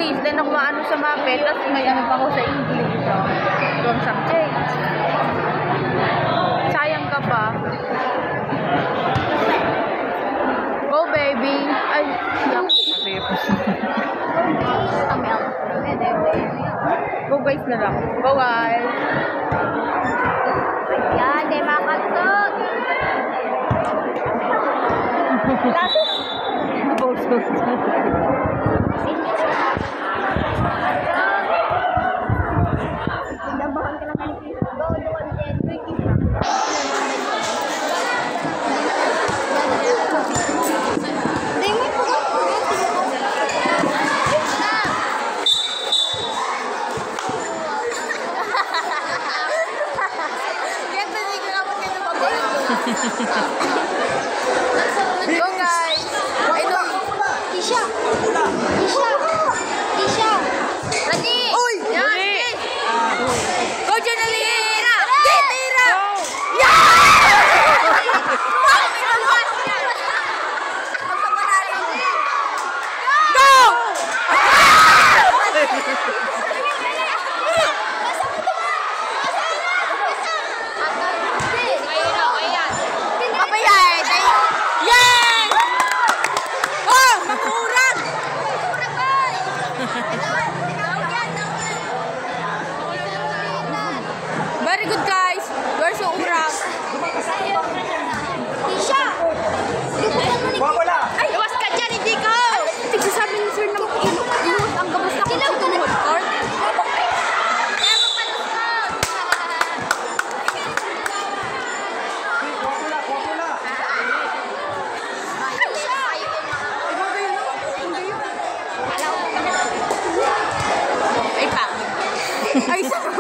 English, then ako maano sa mapel, tapos may ano pa ako sa English. Wrong subject. Sayang ka pa. Go, baby. Ay, yak. Go, guys na lang. Go, guys. Yan, di makalusot. Nabahan ka lang kanina. Go, doon din. Go, guys. Tisha. Ready? Uy! Yan. Go, Janalina! Tira! Very good, guys. You're so urang. Tisha! Wala! Ay, iwas ka dyan, hindi ka. Tigsasabi ni sir na inuwas ang gabas na kung tumuhod court. Ay, pangit. Ay,